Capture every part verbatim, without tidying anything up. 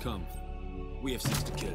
Come. We have six to kill.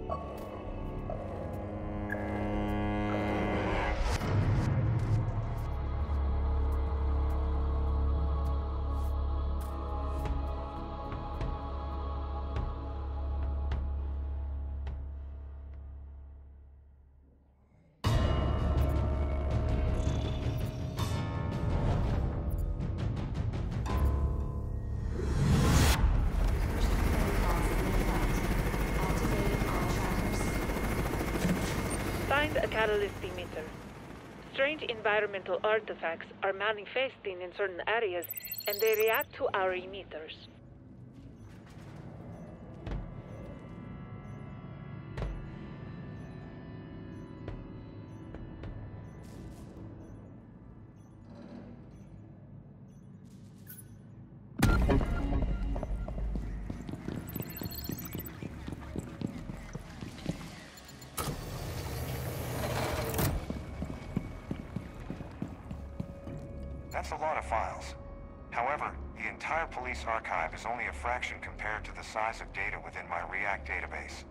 Find a catalyst emitter. Strange environmental artifacts are manifesting in certain areas, and they react to our emitters. That's a lot of files. However, the entire police archive is only a fraction compared to the size of data within my React database.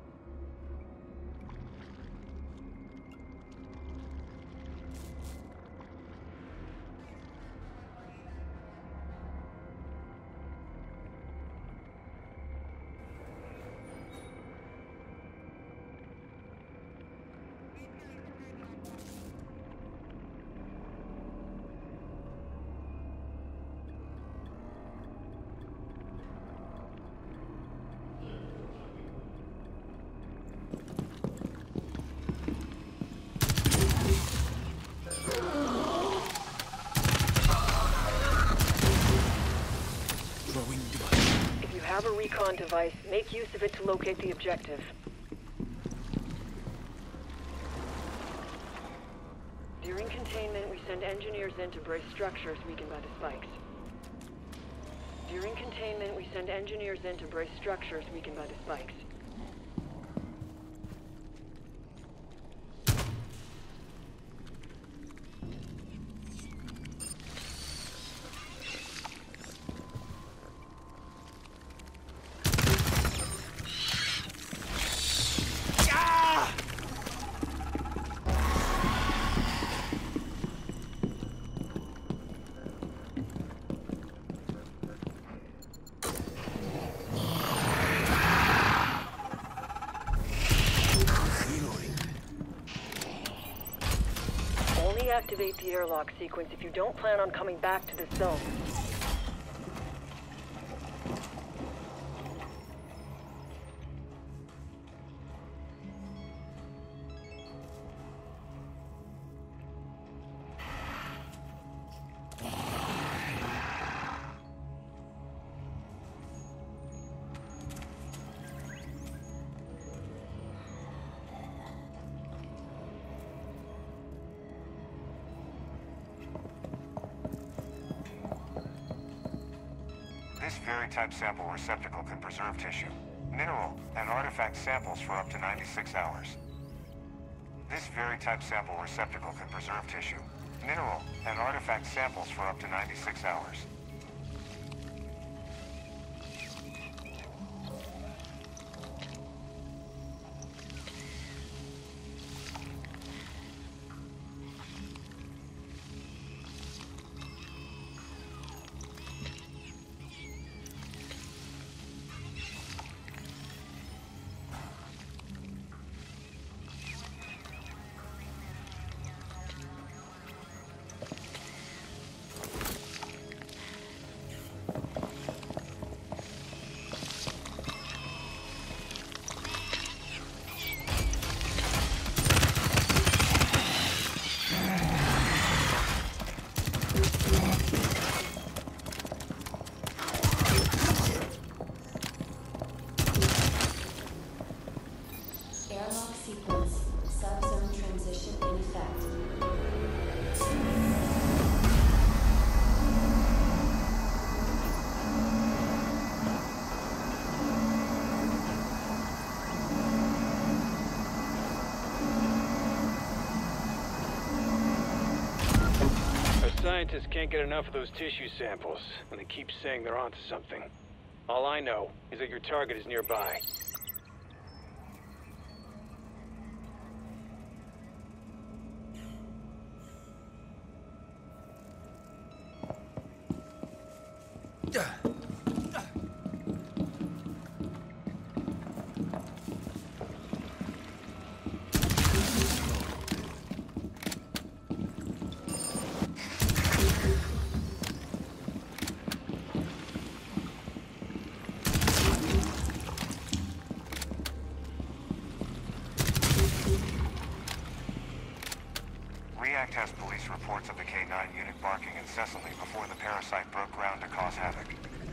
If you have a recon device, make use of it to locate the objective. During containment, we send engineers in to brace structures weakened by the spikes. During containment, we send engineers in to brace structures weakened by the spikes. Activate the airlock sequence if you don't plan on coming back to this zone. This Verytype sample receptacle can preserve tissue, mineral, and artifact samples for up to ninety-six hours. This Verytype sample receptacle can preserve tissue, mineral, and artifact samples for up to ninety-six hours. Scientists can't get enough of those tissue samples, and they keep saying they're onto something. All I know is that your target is nearby. React has police reports of the K nine unit barking incessantly before the parasite broke ground to cause havoc.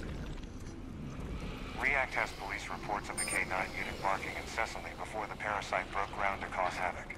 React has police reports of the K nine unit barking incessantly before the parasite broke ground to cause havoc.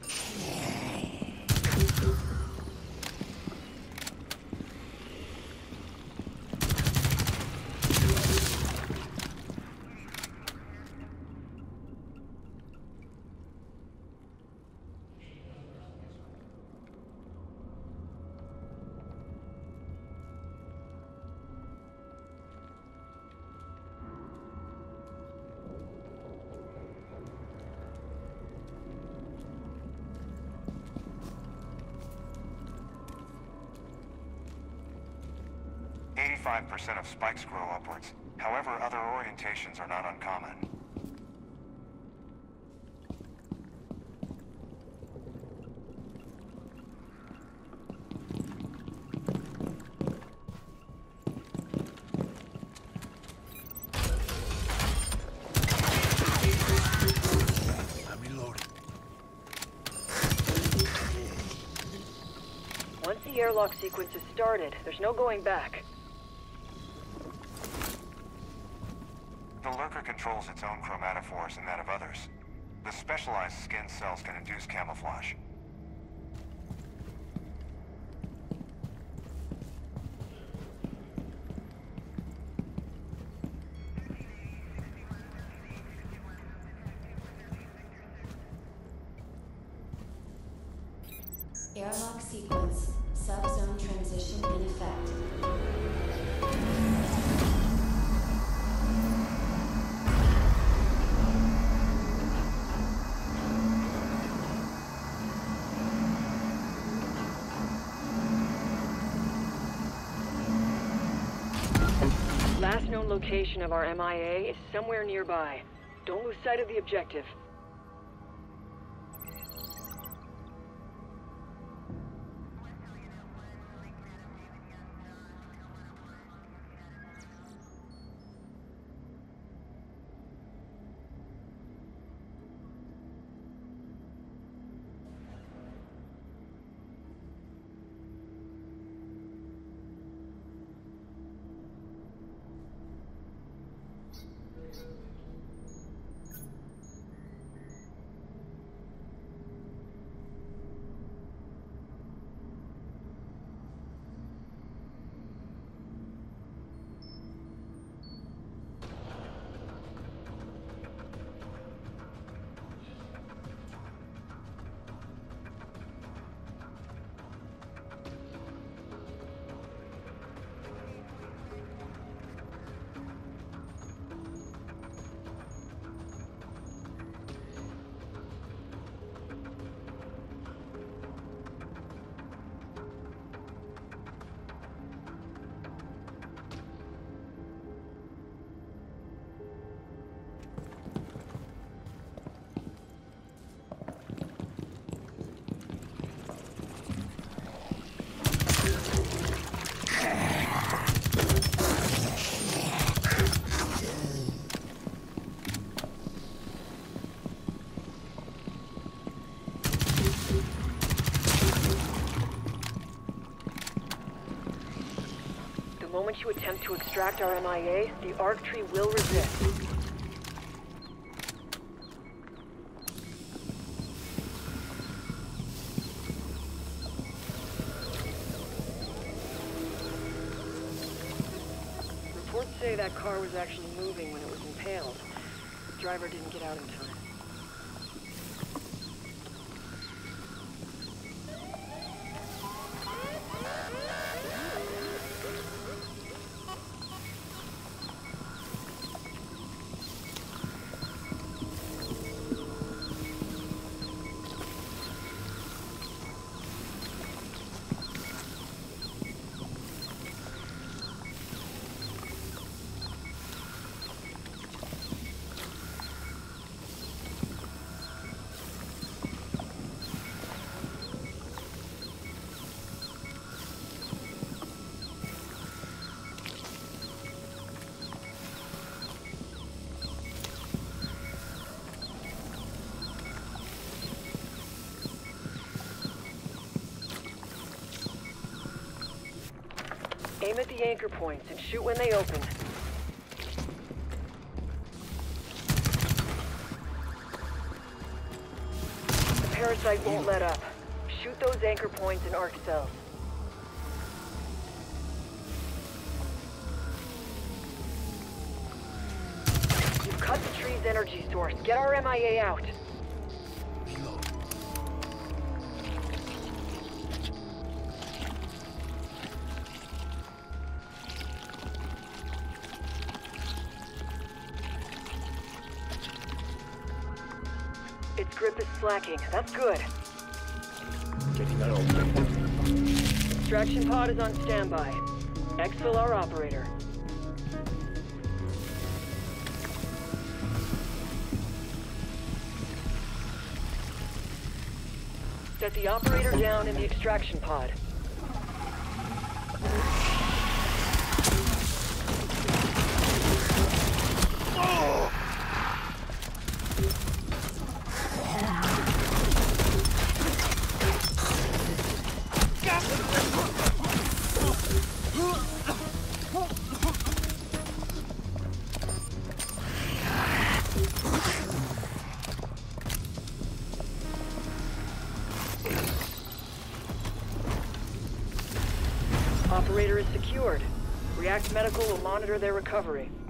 eighty-five percent of spikes grow upwards. However, other orientations are not uncommon. I'm reloading. Once the airlock sequence is started, there's no going back. The Lurker controls its own chromatophores and that of others. The specialized skin cells can induce camouflage. Airlock sequence. Subzone transition in effect. Last known location of our M I A is somewhere nearby. Don't lose sight of the objective. The moment you attempt to extract our M I A, the Arc Tree will resist. Reports say that car was actually moving when it was impaled. The driver didn't get out in time. Aim at the anchor points and shoot when they open. The parasite won't let up. Shoot those anchor points and arc cells. You've cut the tree's energy source. Get our M I A out. Reload. Its grip is slacking. That's good. Getting that open. Extraction pod is on standby. Exfil our operator. Set the operator down in the extraction pod. Operator is secured. React Medical will monitor their recovery.